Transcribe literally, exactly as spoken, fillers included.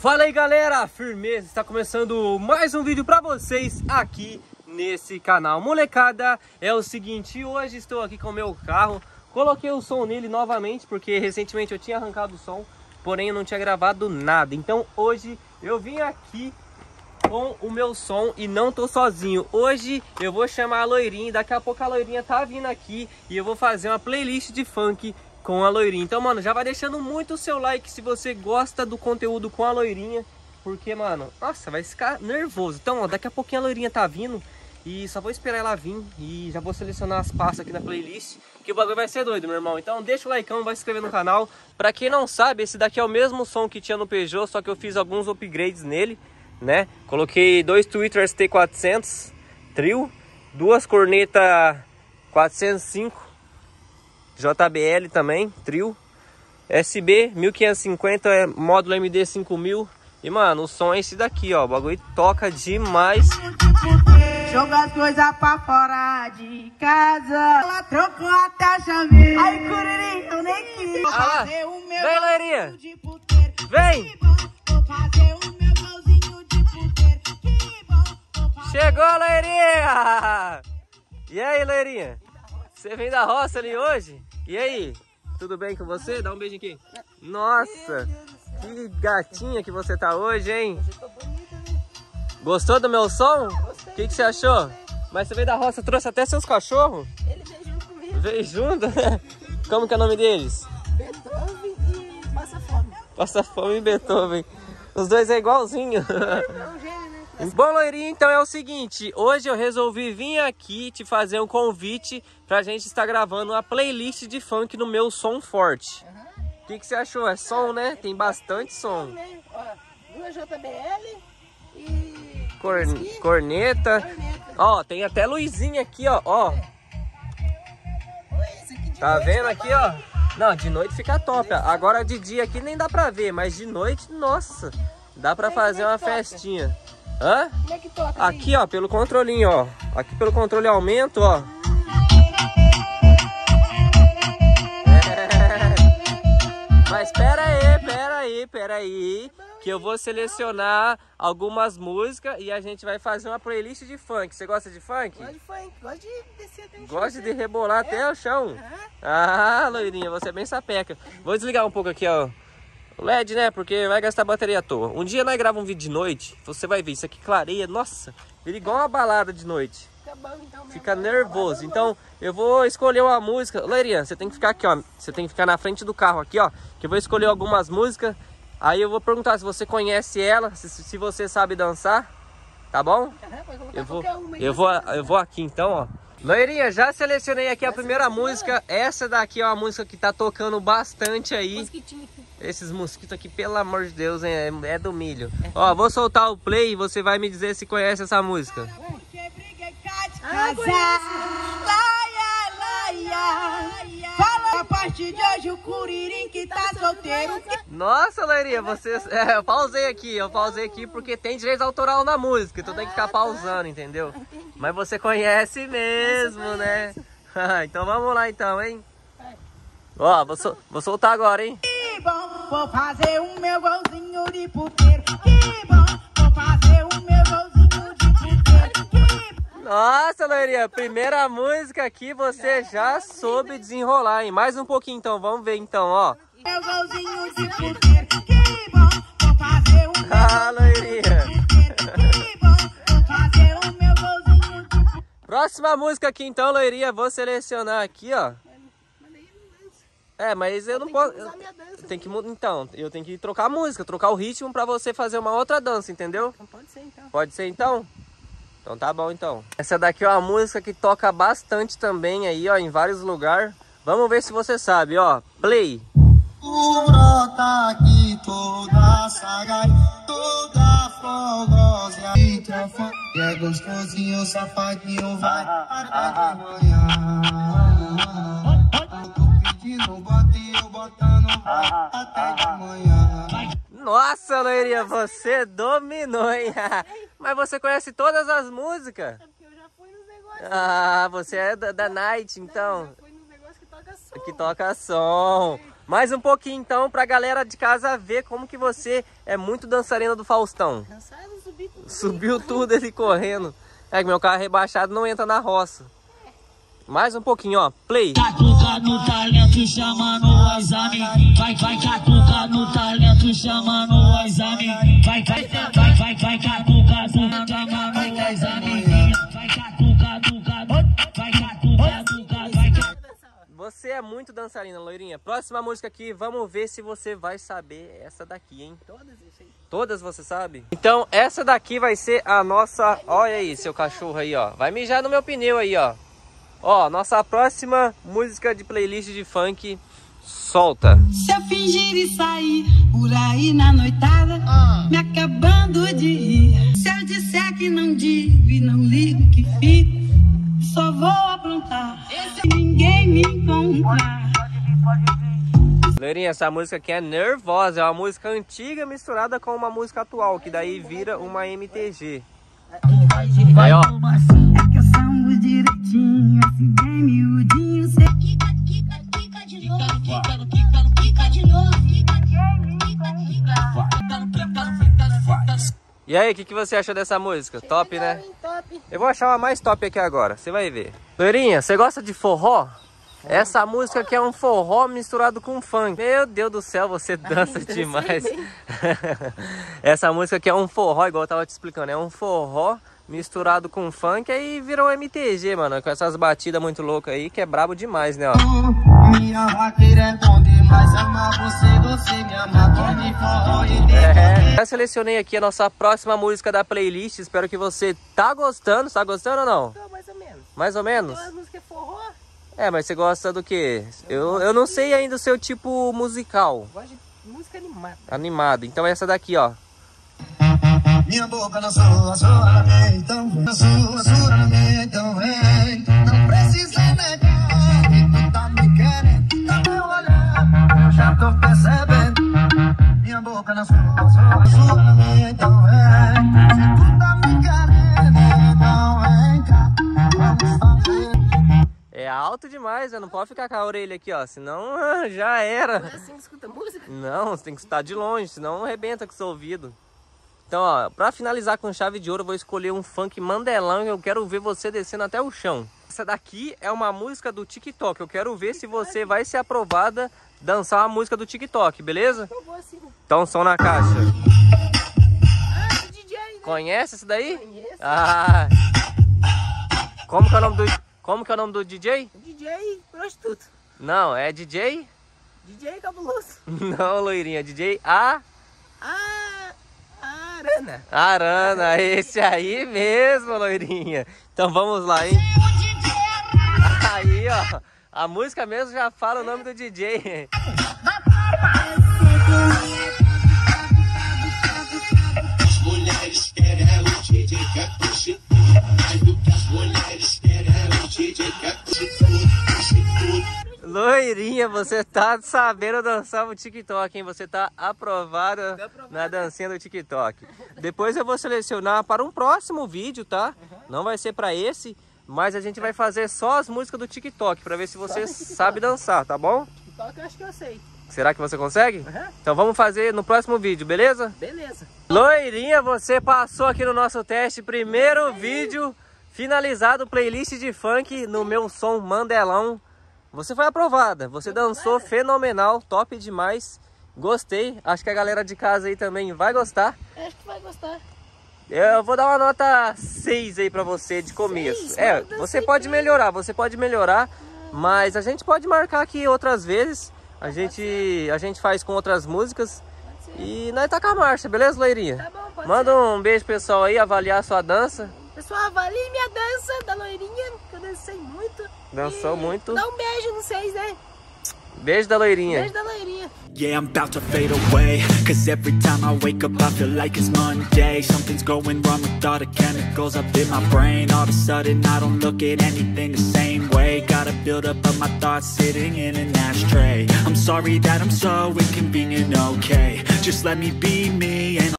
Fala aí galera, firmeza, está começando mais um vídeo pra vocês aqui nesse canal. Molecada, é o seguinte, hoje estou aqui com o meu carro, coloquei o som nele novamente porque recentemente eu tinha arrancado o som, porém eu não tinha gravado nada. Então hoje eu vim aqui com o meu som e não tô sozinho. Hoje eu vou chamar a Loirinha, daqui a pouco a Loirinha tá vindo aqui e eu vou fazer uma playlist de funk com a Loirinha. Então, mano, já vai deixando muito o seu like se você gosta do conteúdo com a Loirinha, porque, mano, nossa, vai ficar nervoso. Então, ó, daqui a pouquinho a Loirinha tá vindo e só vou esperar ela vir e já vou selecionar as pastas aqui na playlist, que o bagulho vai ser doido, meu irmão. Então deixa o likeão, vai se inscrever no canal. Pra quem não sabe, esse daqui é o mesmo som que tinha no Peugeot, só que eu fiz alguns upgrades nele, né? Coloquei dois Twitter S T quatrocentos trio, duas cornetas quatrocentos e cinco J B L também, trio, S B mil quinhentos e cinquenta, é módulo M D cinco mil. E mano, o som é esse daqui, ó, o bagulho toca demais. Joga as coisas pra fora de casa, ela trocou até chamei. Ai, curirim, eu nem quis fazer o meu. Vem, Loirinha, vem. Chegou, Loirinha. E aí, Loirinha? Você vem da roça ali hoje? E aí? Tudo bem com você? Dá um beijo aqui. Nossa, que gatinha que você tá hoje, hein? Gostou do meu som? O que, que você achou? Mas você veio da roça, trouxe até seus cachorros? Ele veio junto comigo. Veio junto? Como que é o nome deles? Beethoven e Passa Fome. Passa Fome e Beethoven. Os dois é igualzinho. É um gênio, né? Bom, Loirinha, então é o seguinte, hoje eu resolvi vir aqui te fazer um convite pra gente estar gravando uma playlist de funk no meu som forte. O uhum. que, que você achou? É som, né? Tem bastante som. Né? Ó, duas J B L e... Cor... Corneta. Corneta. Ó, tem até luzinha aqui, ó. ó. É. Tá vendo aqui, ó? Não, de noite fica top. Agora de dia aqui nem dá pra ver, mas de noite, nossa, dá pra fazer uma festinha. Hã? Como é que toca? Aqui, ó, pelo controlinho, ó. Aqui pelo controle aumento, ó. É. Mas pera aí, pera aí, pera aí, que eu vou selecionar algumas músicas e a gente vai fazer uma playlist de funk. Você gosta de funk? Gosto de funk, gosto de descer até o chão. Gosta de rebolar é. até o chão? Uhum. Ah, Loirinha, você é bem sapeca. Vou desligar um pouco aqui, ó. O L E D, né? Porque vai gastar bateria à toa. Um dia nós gravamos um vídeo de noite, você vai ver, isso aqui clareia, nossa, vira igual uma balada de noite. Fica bom, então. Fica nervoso. Então, eu vou escolher uma música. Loirinha, você tem que ficar aqui, ó. Você tem que ficar na frente do carro aqui, ó. Que eu vou escolher algumas músicas. Aí eu vou perguntar se você conhece ela, se, se você sabe dançar. Tá bom? Uhum, eu vou, eu vou, eu vou aqui então, ó. Loirinha, já selecionei aqui a primeira música. Essa daqui é uma música que tá tocando bastante aí. Mosquitinho. Esses mosquitos aqui, pelo amor de Deus, é, é do milho. Ó, vou soltar o play e você vai me dizer se conhece essa música. Ah, Fala a partir de hoje o curirim que tá solteiro. Nossa, Loirinha, você... É, eu pausei aqui, eu pausei aqui porque tem direito autoral na música, então tem que ficar pausando, entendeu? Mas você conhece mesmo, né? Então vamos lá então, hein? Ó, vou, sol... vou soltar agora, hein? Que bom, vou fazer o meu golzinho de puteiro. Que bom, vou fazer o meu golzinho de puteiro. Que... Nossa, Loirinha, primeira música aqui você já soube desenrolar, hein? Mais um pouquinho então, vamos ver então, ó. Meu golzinho de puteiro. Que bom, vou fazer o meu Ah, Loirinha. Que bom, vou fazer o meu golzinho de puteiro. Próxima música aqui então, Loirinha, vou selecionar aqui, ó. É, mas eu não posso. Eu tenho que mudar. Então, eu tenho que trocar a música, trocar o ritmo pra você fazer uma outra dança, entendeu? Então pode ser então. Pode ser então? Então tá bom então. Essa daqui é uma música que toca bastante também aí, ó, em vários lugares. Vamos ver se você sabe, ó. Play. O brota aqui toda sagaz, toda fogosa. E é gostosinho, safadinho, vai até de manhã. Não bote eu botando até de manhã. Nossa, Loirinha, você dominou, hein? Mas você conhece todas as músicas? É porque eu já fui nos negócios. Ah, você é da, da Night, então. Já fui nos negócios que toca som. Que toca som. Mais um pouquinho então pra galera de casa ver como que você é muito dançarina do Faustão. Dançado, subi tudo. Subiu tudo ele correndo. É que meu carro rebaixado não entra na roça. Mais um pouquinho, ó. Play. Catuca no talento chamando o exame. Vai, vai, catuca no talento chamando o exame. Vai, vai, vai, vai, vai, catuca chamando o exame. Vai, catuca, tuca, vai, catuca, tuca, vai, catuca. Você é muito dançarina, loirinha. Próxima música aqui, vamos ver se você vai saber essa daqui, hein? Todas isso aí. Todas você sabe? Então, essa daqui vai ser a nossa... Olha aí, seu cachorro aí, ó. Vai mijar no meu pneu aí, ó. Ó, nossa próxima música de playlist de funk, solta. Se eu fingir e sair por aí na noitada, ah. me acabando de rir. Se eu disser que não digo e não ligo que fico, só vou aprontar se ninguém me encontrar. Loirinha, essa música aqui é nervosa, é uma música antiga misturada com uma música atual, que daí vira uma M T G. Vai, ó. É que eu sambo direitinho, assim bem miudinho. Cê Quica, quica, quica de novo. Quica, no quica, no quica de novo. Quica, quica, quica. E aí, o que, que você achou dessa música? Top, né? Top. Eu vou achar uma mais top aqui agora, você vai ver. Loirinha, você gosta de forró? Essa música aqui é um forró misturado com funk. Meu Deus do céu, você dança Ai, demais. Essa música aqui é um forró, igual eu tava te explicando. É um forró misturado com funk, aí virou M T G, mano. Com essas batidas muito loucas aí, que é brabo demais, né, ó. Minha vaqueira é bom demais, ama você, você me ama, de forró e de É, já selecionei aqui a nossa próxima música da playlist. Espero que você tá gostando. Tá gostando ou não? Então, mais ou menos. Mais ou menos? Então, a música é forró. É, mas você gosta do quê? Eu, eu não sei ainda o seu tipo musical. Gosto de música animada. Animado. Então essa daqui, ó. minha boca na sua, sua na minha, então vem. Na sua, sua na minha, então vem. Não precisa negar que tu tá me querendo. No meu olhar, eu já tô percebendo. Minha boca na sua, sua, sua na minha, então vem. Se tu tá me querendo, então vem cá. Vamos fazer. É alto demais, né? Não pode ficar com a orelha aqui, ó. Senão já era. Não é assim que escuta música? Não, você tem que escutar de longe, senão arrebenta com o seu ouvido. Então, ó, pra finalizar com chave de ouro, eu vou escolher um funk mandelão e eu quero ver você descendo até o chão. Essa daqui é uma música do TikTok. Eu quero ver se você vai ser aprovada dançar a música do TikTok, beleza? Eu vou assim. Então, som na caixa. Ah, D J, né? Conhece esse daí? Conheço. Ah! Como que é o nome do, como que é o nome do D J? D J prostituto. Não, é D J? D J cabuloso. Não, loirinha, D J A... Ah, Arana. Arana, esse aí mesmo, loirinha. Então vamos lá, hein? Aí, ó, a música mesmo já fala o nome do D J. As mulheres querem o D J que é prostituto. As mulheres querem o D J que é prostituto. Loirinha, você tá sabendo dançar no TikTok, hein? Você tá aprovada na dancinha do TikTok. Depois eu vou selecionar para um próximo vídeo, tá? Não vai ser para esse, mas a gente vai fazer só as músicas do TikTok para ver se você sabe dançar, tá bom? TikTok eu acho que eu sei. Será que você consegue? Uhum. Então vamos fazer no próximo vídeo, beleza? Beleza. Loirinha, você passou aqui no nosso teste. Primeiro vídeo finalizado, playlist de funk no meu som mandelão. Você foi aprovada, você dançou fenomenal, top demais, gostei, acho que a galera de casa aí também vai gostar. Acho que vai gostar. Eu vou dar uma nota seis aí pra você de começo. Seis? É, Nota você seis pode mesmo. melhorar, você pode melhorar, mas a gente pode marcar aqui outras vezes, a gente, a gente faz com outras músicas e nós tá com a marcha, beleza, loirinha? Tá bom, pode Manda ser. um beijo pessoal aí, avaliar a sua dança. Pessoal, avalie minha dança da loirinha, que eu dancei muito. Dançou E muito. Dá um beijo, não sei, né? Beijo da loirinha. Beijo da loirinha. Yeah, I'm about to fade away. Cause every time I wake up I feel like it's Monday. Something's going wrong with all the chemicals up in my brain. All of a sudden I don't look at anything the same way. Gotta build up of my thoughts sitting in an ashtray. I'm sorry that I'm so inconvenient, okay. Just let me be me and